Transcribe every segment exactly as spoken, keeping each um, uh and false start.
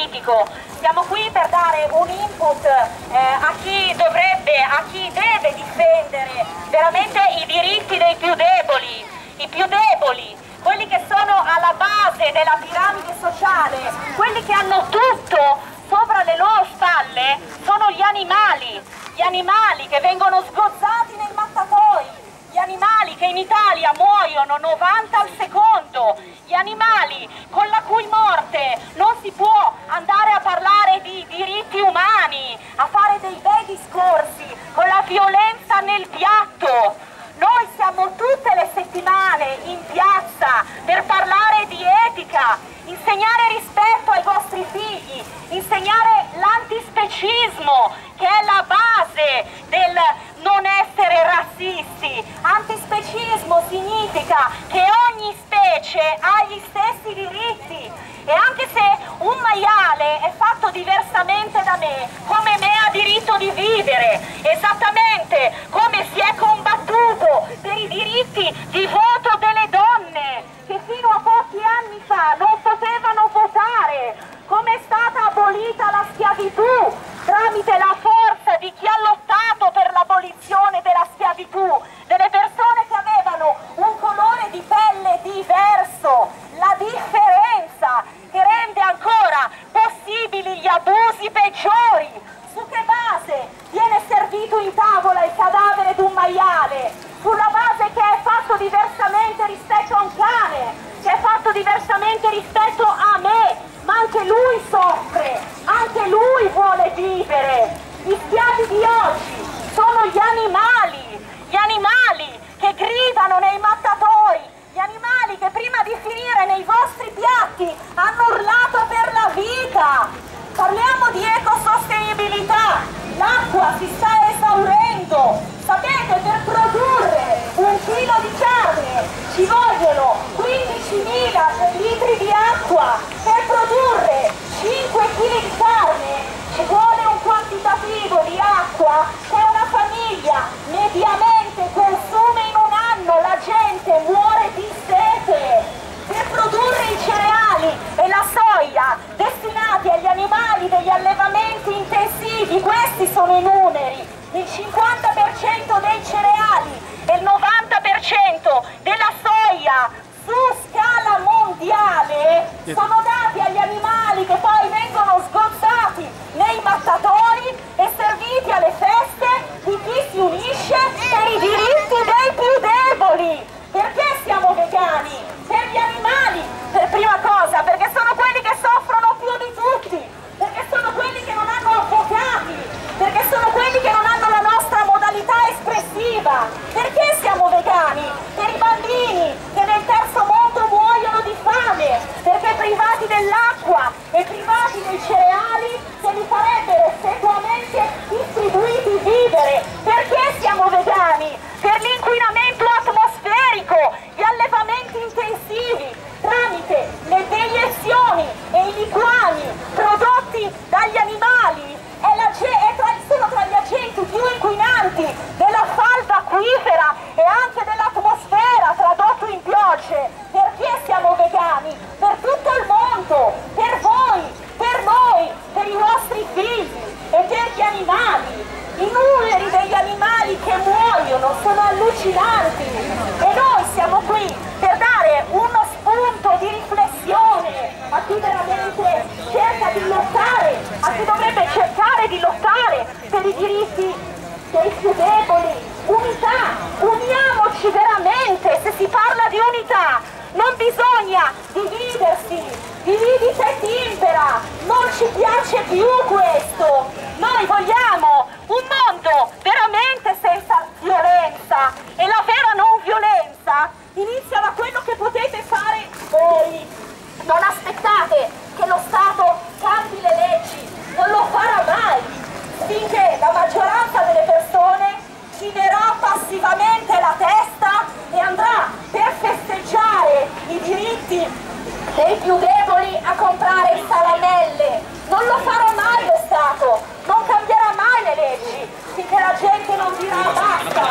politico, siamo qui per dare un input eh, a chi dovrebbe, a chi deve difendere veramente i diritti dei più deboli, i più deboli, quelli che sono alla base della piramide sociale, quelli che hanno tutto sopra le loro spalle, sono gli animali, gli animali che vengono sgozzati nei mattatoi, gli animali che in Italia muoiono novanta al secondo, gli animali con la cui morte non si può andare a parlare di diritti umani, a fare dei bei discorsi con la violenza nel piatto. Noi siamo tutte le settimane in piazza per parlare di etica, insegnare rispetto ai vostri figli, insegnare l'antispecismo, che è la base del non essere razzisti. Antispecismo significa che ogni specie ha gli stessi diritti, e anche se un maiale è fatto diversamente da me, come me ha diritto di vivere, esattamente come si è combattuto per i diritti di voto delle donne che fino a pochi anni fa non potevano votare, come è stata abolita la schiavitù tramite la forza di chi ha lottato per l'abolizione della schiavitù, delle persone che avevano un colore di pelle diverso, la differenza che rende ancora possibili gli abusi peggiori. Su che base viene servito in tavola il cadavere di un maiale? Sulla base che è fatto diversamente rispetto a un cane, che è fatto diversamente rispetto a me, ma anche lui soffre, anche lui vuole vivere. Gli schiavi di oggi sono gli animali, gli animali che gridano nei mattatoi, gli animali che prima di finire nei vostri piatti hanno urlato per la vita. Parliamo di ecosostenibilità, l'acqua si sta esaurendo, sapete, per produrre un chilo di carne ci vogliono quindicimila litri di acqua, per produrre cinque chili di carne ci vuole un quantitativo di acqua che una famiglia mediamente consuma in un anno, la gente muore di sete. Per produrre i cereali e la soia destinati agli animali degli allevamenti intensivi, questi sono i numeri, il cinquanta per cento dei cereali e il novanta per cento della soia su scala mondiale sono dati agli animali che poi vengono sgozzati nei mattatori e serviti alle feste di chi si unisce per i diritti dei più deboli. Perché siamo vegani? Per gli animali, per prima cosa, perché sono quelli che soffrono più di tutti, perché sono quelli che non hanno avvocati, perché sono quelli che non hanno la nostra modalità espressiva. Perché siamo vegani? Per i bambini che nel terzo mondo muoiono di fame, perché privati dell'acqua e privati dei cereali se li farebbero sequamente distribuiti vivere. Perché siamo vegani? Per l'inquinamento atmosferico, gli allevamenti intensivi tramite le deiezioni e i liquami prodotti dagli animali è la, è tra, sono tra gli agenti più inquinanti della falda acquifera e anche dell'atmosfera, tradotto in piogge. Perché siamo vegani? Per tutto il mondo, per voi, per noi, per i vostri figli e per gli animali. I numeri degli animali che muoiono sono allucinanti e noi siamo qui per dare uno spunto di riflessione a chi veramente cerca di lottare, a chi dovrebbe cercare di lottare per i diritti dei più deboli. Unità, uniamoci veramente. Se si parla di unità non bisogna dividersi, dividi te timpera, non ci piace più questo. Noi vogliamo un mondo veramente senza violenza, e la vera non violenza inizia da quello che potete fare voi. Non aspettate che lo Stato cambi le leggi, non lo farà mai, finché la maggioranza delle persone chinerà passivamente la testa e andrà per festeggiare i diritti dei più deboli a comprare salamelle. Non lo farà mai lo Stato, non cambierà mai le leggi, finché la gente non dirà basta.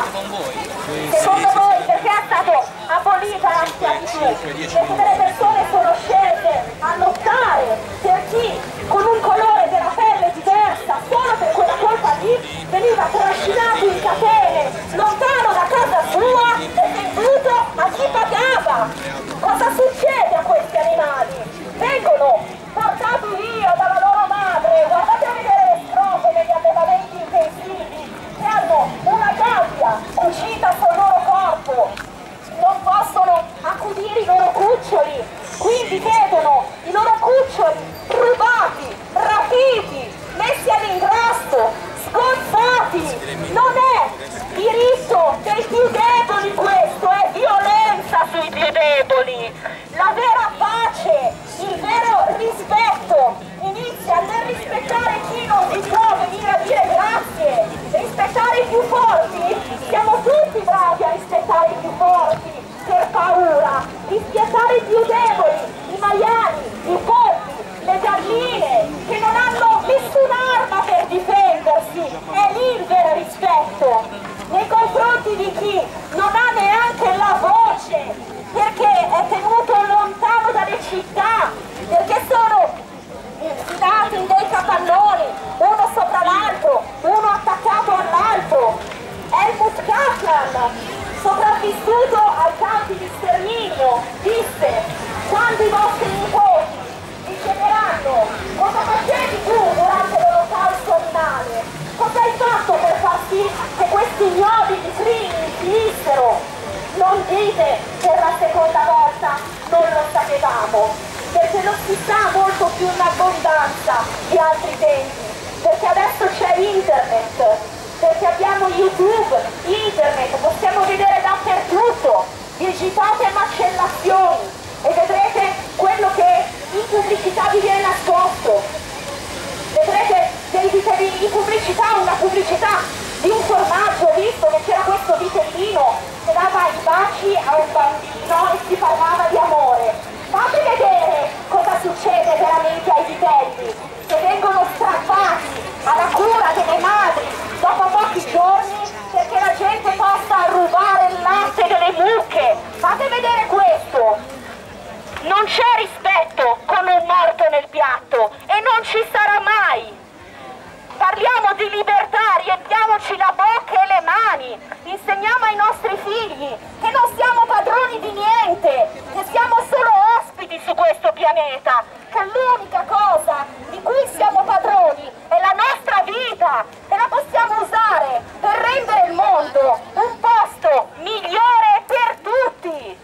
Secondo voi perché è stato abolita la schiavitù? Perché delle persone sono scelte a lottare per chi con un Ucraina, sopravvissuto ai campi di sterminio, disse: quando i vostri nipoti vi chiederanno cosa facevi tu durante l'olocausto animale, cosa hai fatto per far sì che questi ignobili crimini finissero, non dite per la seconda volta non lo sapevamo, perché non si sa molto più in abbondanza di altri tempi, perché adesso c'è internet, perché abbiamo YouTube, internet, possiamo vedere dappertutto, digitate macellazioni e vedrete quello che in pubblicità vi viene nascosto, vedrete dei vitelli in pubblicità, una pubblicità di un formaggio, visto che c'era questo vitellino che dava i baci a un bambino e si parlava di amore. Fate vedere cosa succede veramente ai vitelli, che vengono strappati alla cura delle madri dopo pochi giorni perché la gente possa rubare il latte delle mucche. Fate vedere questo. Non c'è rispetto con un morto nel piatto e non ci sarà mai. Parliamo di libertà, riempiamoci la bocca e le mani, insegniamo ai nostri figli che non siamo padroni di niente, che siamo solo ospiti su questo pianeta, che l'unica cosa di cui siamo padroni è la nostra vita e la possiamo usare per rendere il mondo un posto migliore per tutti.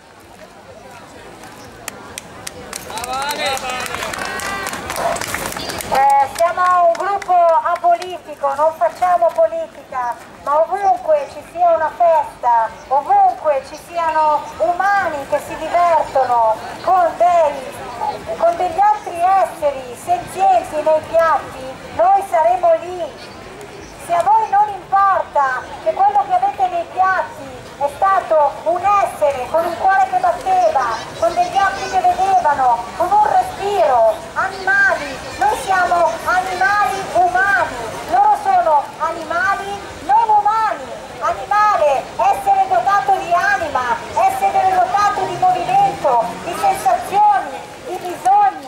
Eh, siamo un gruppo apolitico, non facciamo politica, ma ovunque ci sia una festa, ovunque ci siano umani che si divertono con, dei, con degli altri esseri senzienti nei piatti, noi saremo lì. Se a voi non importa che quello che avete nei piatti è stato un essere con un cuore che batteva, con degli occhi che vedevano, con un respiro, animali, noi siamo animali umani, loro sono animali non umani, animale, essere dotato di anima, essere dotato di movimento, di sensazioni, di bisogni.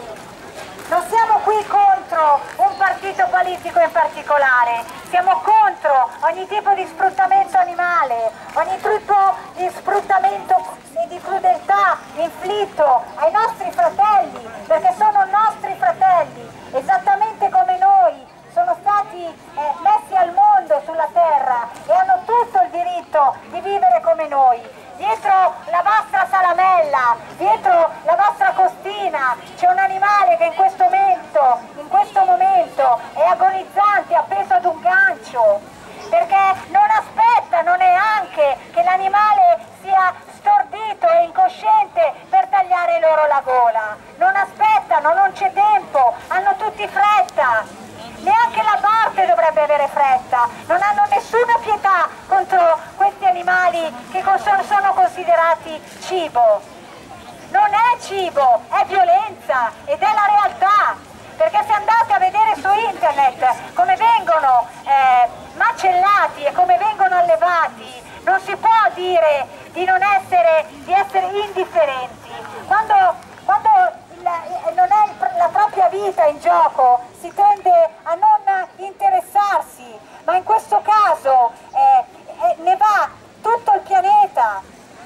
Non siamo qui contro un partito politico in particolare, siamo contro ogni tipo di sfruttamento animale, ogni tipo di sfruttamento e di crudeltà inflitto ai nostri fratelli, perché sono nostri fratelli, esattamente come noi, sono stati eh, messi al mondo sulla terra e hanno tutto il diritto di vivere come noi. Dietro la vostra salamella, dietro la vostra costina c'è un animale che in questo momento, in questo momento è agonizzante, appeso ad un gancio, perché non aspettano neanche che l'animale sia stordito e incosciente per tagliare loro la gola. Non aspettano, non c'è tempo, hanno tutti fretta. Neanche la morte dovrebbe avere fretta, non hanno nessuna pietà contro questi animali che sono considerati cibo. Non è cibo, è violenza ed è la realtà, perché se andate a vedere su internet come vengono eh, macellati e come vengono allevati, non si può dire di non essere, di essere indifferenti. Quando, quando non è la propria vita in gioco, si tende a non interessarsi, ma in questo caso eh, eh, ne va tutto il pianeta.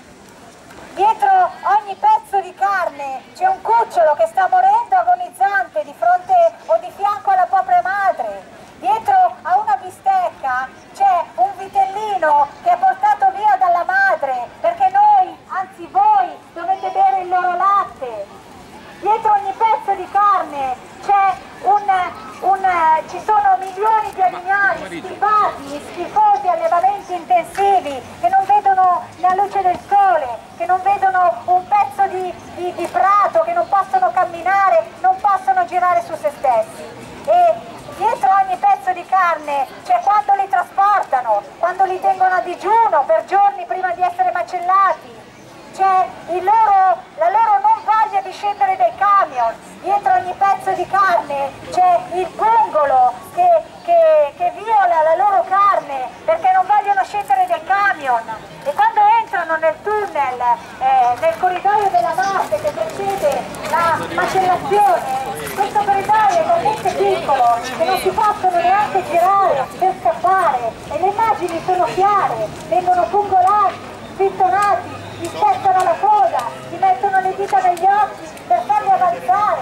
Dietro ogni pezzo di carne c'è un cucciolo che sta morendo agonizzante di fronte o di fianco alla propria madre. Dietro a una bistecca c'è un vitellino che è portato via dalla madre perché noi, anzi voi, dovete bere il loro latte. Dietro ogni pezzo di carne c'è un, un, ci sono milioni di animali schifati, schifosi allevamenti intensivi che non vedono la luce del sole, che non vedono un pezzo di, di, di prato, che non possono camminare, non possono girare su se stessi. E dietro ogni pezzo di carne c'è quando li trasportano, quando li tengono a digiuno per giorni prima di essere macellati. C'è la loro non voglia di scendere dai camion, dietro ogni pezzo di carne c'è il pungolo che, che, che viola la loro carne perché non vogliono scendere dai camion, e quando entrano nel tunnel, eh, nel corridoio della morte che precede la macellazione, questo corridoio è talmente piccolo che non si possono neanche girare per scappare e le immagini sono chiare, vengono pungolati spintonati, gli spezzano la coda, gli mettono le dita negli occhi per farli avanzare.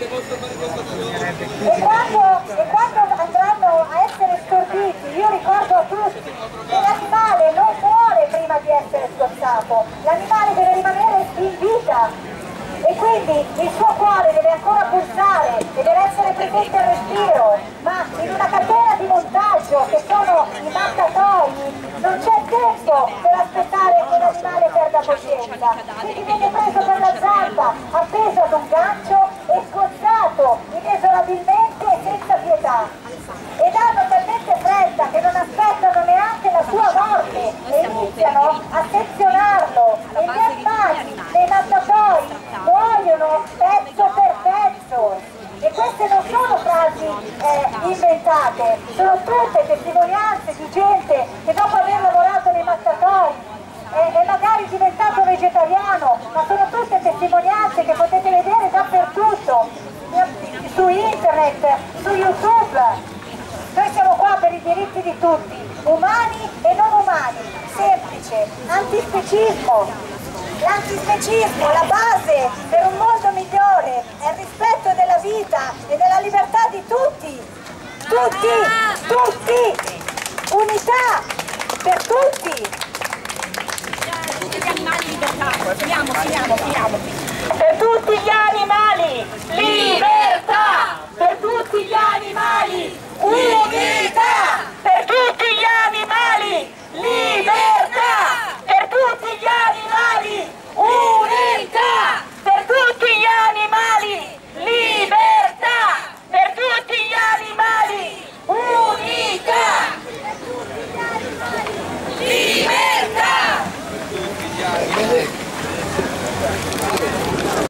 E quando, e quando andranno a essere storditi, io ricordo a tutti che l'animale non muore prima di essere sgozzato, l'animale deve rimanere in vita. E quindi il suo cuore deve ancora pulsare e deve essere presente al respiro, ma in una catena di montaggio che sono i mattatoi non c'è tempo per aspettare che l'animale perda coscienza, quindi viene preso per la zampa, appeso ad un gancio e sgozzato inesorabilmente e senza pietà. Ed hanno talmente fretta che non aspettano neanche la sua morte e iniziano a sezionarlo e gli animali dei mattatoi muoiono pezzo per pezzo. E queste non sono frasi eh, inventate, sono tutte testimonianze di gente che dopo aver lavorato nei mattatoi è, è magari diventato vegetariano, ma sono tutte testimonianze che potete vedere dappertutto, su internet, su YouTube. Noi siamo qua per i diritti di tutti, umani e non umani, semplice, antispecismo. L'antispecismo, la base per un mondo migliore, è il rispetto della vita e della libertà di tutti. Tutti, tutti, unità per tutti. Tutti gli animali libertà, finiamo, finiamo, finiamo. Per tutti gli animali libertà, per tutti gli animali unità, per tutti gli animali libertà, per tutti gli animali unità, per tutti gli animali libertà, per tutti gli animali unità, libertà.